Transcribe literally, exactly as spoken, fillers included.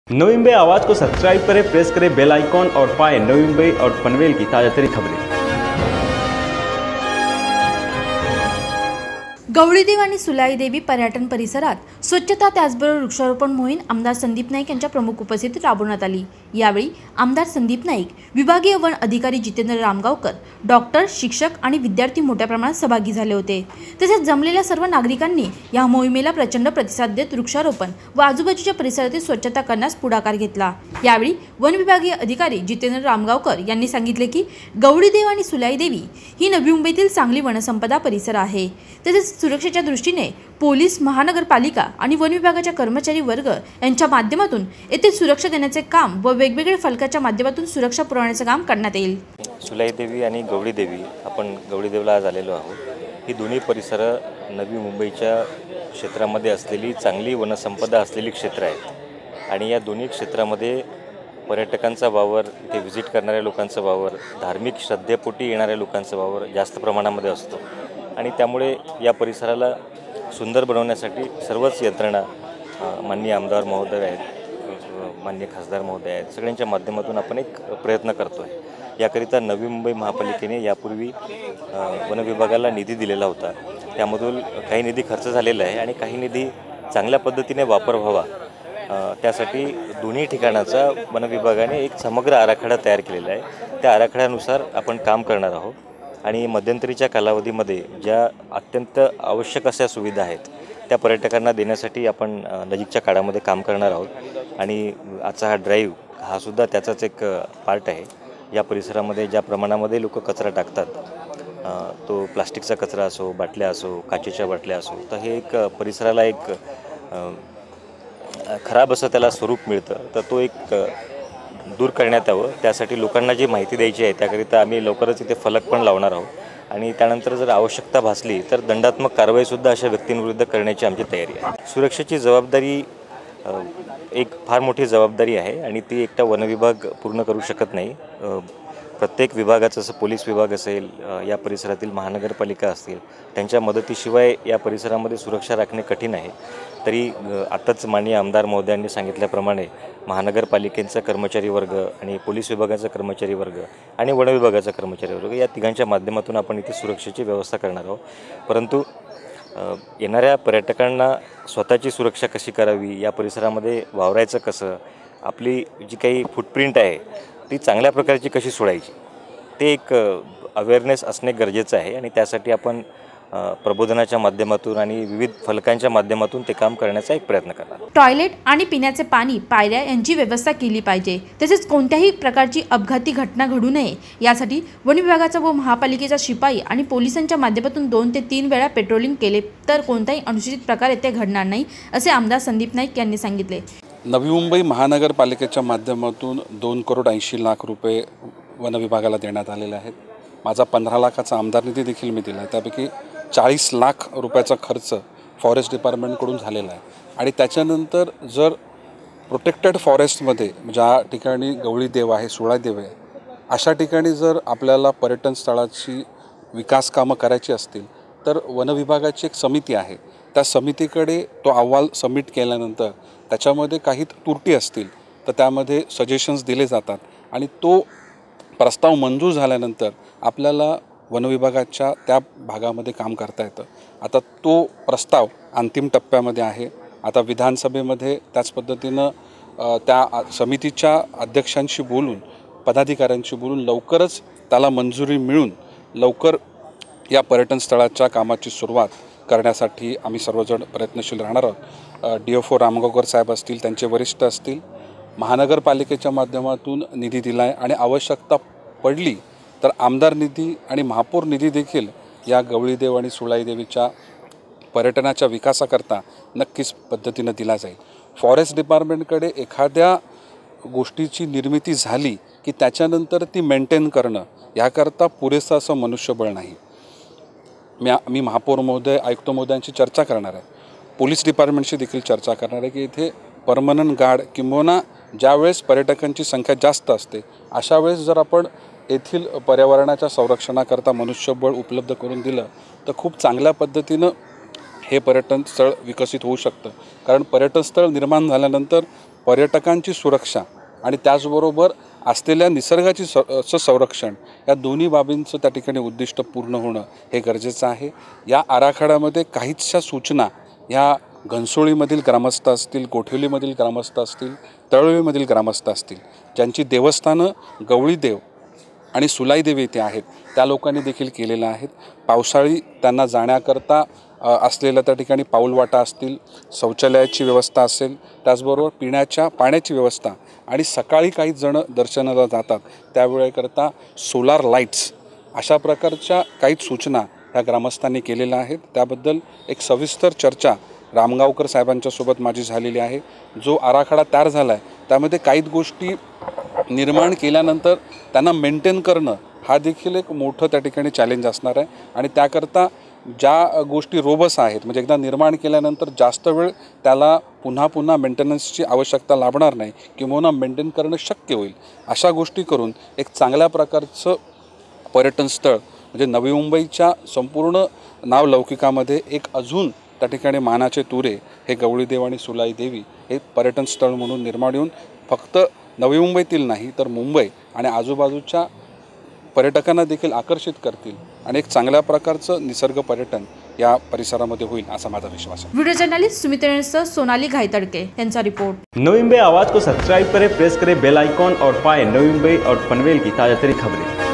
नवी मुंबई आवाज़ को सब्सक्राइब करें, प्रेस करें बेल आइकॉन और पाएं नवी मुंबई और पनवेल की ताज़ा तरीन खबरें। गवळीदेव आणि सुलाईदेवी पर्यटन परिसरात स्वच्छता त्याचबरोबर वृक्षारोपण मोहीम आमदार संदीप नाईक यांच्या प्रमुख उपस्थितीत राबवण्यात आली। यावेळी आमदार संदीप नाईक, विभागीय वन अधिकारी जितेंद्र रामगावकर, डॉक्टर, शिक्षक आणि विद्यार्थी मोठ्या प्रमाणात सहभागी झाले होते। तसेच जमलेल्या सर्व नागरिकांनी या मोहिमेला प्रचंड प्रतिसाद देत वृक्षारोपण व आजूबाजूच्या परिसरातील स्वच्छता करण्यास पुढाकार घेतला। यावेळी वन विभागीय अधिकारी जितेंद्र रामगावकर यांनी सांगितले की गवळीदेव आणि सुलाईदेवी ही नवी मुंबईतील चांगली वनसंपदा परिसर आहे। तसेच सुरक्षेच्या दृष्टीने पोलीस, महानगरपालिका आणि वन विभागाच्या कर्मचारी वर्ग यांच्या माध्यमातून येथे सुरक्षा देण्याचे काम व वेगवेगळ्या फलकाच्या माध्यमातून सुरक्षा पुरवण्याचे काम करण्यात येईल। सुलाईदेवी आणि गवळीदेवी, आपण गवळीदेवला आज आलेलो आहोत। ही दोन्ही परिसर नवी मुंबईच्या क्षेत्रामध्ये असलेली चांगली वनसंपदा असलेली क्षेत्र आहेत आणि या दोन्ही क्षेत्रामध्ये पर्यटकांचा वावर, इथे व्हिजिट करणाऱ्या लोकांचा वावर, धार्मिक श्रद्धेपोटी येणाऱ्या लोकांचा वावर जास्त प्रमाणामध्ये असतो आणि त्यामुळे या परिसराला सुंदर बनवण्यासाठी सर्वच यंत्रणा, माननीय आमदार महोदय आहेत, माननीय खासदार महोदय आहेत, सगळ्यांच्या माध्यमातून आपण एक प्रयत्न करतो आहे। याकरिता नवी मुंबई महापालिकेने यापूर्वी वन विभागाला निधी दिलेला होता। त्यामधून काही निधी खर्च झालेला आहे आणि काही निधी चांगल्या पद्धतीने वापर व्हावा त्यासाठी दोन्ही ठिकाणाचा वन विभागाने एक समग्र आराखडा तयार केलेला आहे। त्या आराखड्यानुसार आपण काम करणार आहोत आणि मध्यंतरीच्या कालावधीमध्ये ज्या अत्यंत आवश्यक अशा सुविधा आहेत त्या पर्यटकांना देण्यासाठी आपण नजीकच्या काळामध्ये काम करणार आहोत आणि आजचा हा ड्राईव्ह हा सुद्धा त्याचाच एक पार्ट आहे। या परिसरामध्ये ज्या प्रमाणामध्ये लोक कचरा टाकतात, तो प्लास्टिकचा कचरा असो, बाटल्या असो, काचेच्या बाटल्या असो, तर हे एक परिसराला एक खराब असं त्याला स्वरूप मिळतं, तर तो एक दूर करण्यात यावं। त्यासाठी लोकांना जी माहिती द्यायची आहे त्याकरिता आम्ही लवकरच इथे फलक पण लावणार आहोत आणि त्यानंतर जर आवश्यकता भासली तर दंडात्मक कारवाईसुद्धा अशा व्यक्तींविरुद्ध करण्याची आमची तयारी आहे। सुरक्षेची जबाबदारी एक फार मोठी जबाबदारी आहे आणि ती एकटा वन विभाग पूर्ण करू शकत नाही। प्रत्येक विभागाचं, जसं पोलीस विभाग असेल, या परिसरातील महानगरपालिका असतील, त्यांच्या मदतीशिवाय या परिसरामध्ये सुरक्षा राखणे कठीण आहे। तरी आताच माननीय आमदार महोदयांनी सांगितल्याप्रमाणे महानगरपालिकेचा कर्मचारी वर्ग आणि पोलीस विभागाचा कर्मचारी वर्ग आणि वन विभागाचा कर्मचारी वर्ग या तिघांच्या माध्यमातून आपण इथे सुरक्षेची व्यवस्था करणार आहोत। परंतु येणाऱ्या पर्यटकांना स्वतःची सुरक्षा कशी करावी, या परिसरामध्ये वावरायचं कसं, आपली जी काही फुटप्रिंट आहे ती चांगल्या प्रकारची कशी सोडायची, ते एक अवेअरनेस असणे गरजेचं आहे आणि त्यासाठी आपण प्रबोधनाच्या माध्यमातून आणि विविध फलकांच्या माध्यमातून ते काम करण्याचा एक प्रयत्न करणार। टॉयलेट आणि पिण्याचे पाणी, पायऱ्या यांची व्यवस्था केली पाहिजे। तसेच कोणत्याही प्रकारची अपघाती घटना घडू नये यासाठी वन विभागाचा व महापालिकेचा शिपाई आणि पोलिसांच्या माध्यमातून दोन ते तीन वेळा पेट्रोलिंग केले तर कोणताही अनुचित प्रकार येथे घडणार नाही, असे आमदार संदीप नाईक यांनी सांगितले। नवी मुंबई महानगरपालिकेच्या माध्यमातून दोन करोड ऐंशी लाख रुपये वन विभागाला देण्यात आलेले आहेत। माझा पंधरा लाखाचा आमदार निधी देखील मी दिला आहे, त्यापैकी चाळीस लाख रुपयाचा खर्च फॉरेस्ट डिपार्टमेंटकडून झालेला आहे आणि त्याच्यानंतर जर प्रोटेक्टेड फॉरेस्टमध्ये ज्या ठिकाणी गवळीदेव आहे, सुलाईदेव आहे, अशा ठिकाणी जर आपल्याला पर्यटन स्थळाची विकास कामं करायची असतील तर वन विभागाची एक समिती आहे, त्या समितीकडे तो अहवाल सबमिट केल्यानंतर त्याच्यामध्ये काही त्रुटी असतील तर त्यामध्ये सजेशन्स दिले जातात आणि तो प्रस्ताव मंजूर झाल्यानंतर आपल्याला वन विभागाच्या त्या भागामध्ये काम करता येतं। आता तो प्रस्ताव अंतिम टप्प्यामध्ये आहे। आता विधानसभेमध्ये त्याच पद्धतीनं त्या समितीच्या अध्यक्षांशी बोलून, पदाधिकाऱ्यांशी बोलून लवकरच त्याला मंजुरी मिळून लवकर या पर्यटन स्थळाच्या कामाची सुरुवात करण्यासाठी आम्ही सर्वजण प्रयत्नशील राहणार आहोत। डी एफ ओ रामगावकर साहेब असतील, त्यांचे वरिष्ठ असतील, महानगरपालिकेच्या माध्यमातून निधी दिला आहे आणि आवश्यकता पडली तर आमदार निधी आणि महापौर निधी देखील या गवळीदेव आणि सुलाईदेवीच्या पर्यटनाच्या विकासाकरता नक्कीच पद्धतीनं दिला जाईल। फॉरेस्ट डिपार्टमेंटकडे एखाद्या गोष्टीची निर्मिती झाली की त्याच्यानंतर ती मेंटेन करणं याकरता पुरेसं असं मनुष्यबळ नाही। मी मी महापौर महोदय, आयुक्त महोदयांशी चर्चा करणार आहे, पोलीस डिपार्टमेंटशी देखील चर्चा करणार आहे की इथे परमनंट गार्ड किंबहुना ज्यावेळेस पर्यटकांची संख्या जास्त असते अशा वेळेस जर आपण येथील पर्यावरणाच्या संरक्षणाकरता मनुष्यबळ उपलब्ध करून दिलं तर खूप चांगल्या पद्धतीनं हे पर्यटन स्थळ विकसित होऊ शकतं। कारण पर्यटन स्थळ निर्माण झाल्यानंतर पर्यटकांची सुरक्षा आणि त्याचबरोबर असलेल्या निसर्गाची स चं संरक्षण या दोन्ही बाबींचं त्या ठिकाणी उद्दिष्ट पूर्ण होणं हे गरजेचं आहे. या आराखड्यामध्ये काहीचशा सूचना ह्या घनसोळीमधील ग्रामस्थ असतील, कोठिवलीमधील ग्रामस्थ असतील, तळोलीमधील ग्रामस्थ असतील, ज्यांची देवस्थानं गवळीदेव आणि सुलाईदेवी येथे आहेत, त्या लोकांनी देखील केलेलं आहेत. पावसाळी त्यांना जाण्याकरता असलेल्या त्या ठिकाणी पाऊलवाटा असतील, शौचालयाची व्यवस्था असेल, त्याचबरोबर पिण्याच्या पाण्याची व्यवस्था आणि सकाळी काही जण दर्शनाला जातात त्यावेळेकरता सोलार लाईट्स अशा प्रकारच्या काही सूचना ह्या ग्रामस्थांनी केलेल्या आहेत. त्याबद्दल एक सविस्तर चर्चा रामगावकर साहेबांच्यासोबत माझी झालेली आहे. जो आराखडा तयार झाला आहे त्यामध्ये काही गोष्टी निर्माण केल्यानंतर त्यांना मेंटेन करणं हा देखील एक मोठं त्या ठिकाणी चॅलेंज असणार आहे आणि त्याकरता ज्या गोष्टी रोबस आहेत म्हणजे एकदा निर्माण केल्यानंतर जास्त वेळ त्याला पुन्हा पुन्हा मेंटेनन्सची आवश्यकता लागणार नाही किंवा मेंटेन करणं शक्य होईल अशा गोष्टी करून एक चांगल्या प्रकारचं पर्यटन स्थळ म्हणजे नवी मुंबईच्या संपूर्ण नावलौकिकामध्ये एक अजून त्या ठिकाणी मानाचे तुरे हे गवळीदेव आणि सुलाई देवी हे पर्यटन स्थळ म्हणून निर्माण येऊन फक्त नवी मुंबईतील नाही तर मुंबई आणि आजूबाजूच्या पर्यटकांना देखील आकर्षित करतील आणि एक चांगल्या प्रकारचं निसर्ग पर्यटन या परिसरामध्ये होईल असा माझा विश्वास आहे. व्हिडिओ जर्नलिस्ट सुमित्रा सोनाली घायतड़के यांचा रिपोर्ट. नवी मुंबई आवाज़ को सब्सक्राइब करें, प्रेस करें बेल आइकॉन और पाएं नवी मुंबई और पनवेल की ताज़ा तरीन खबरें.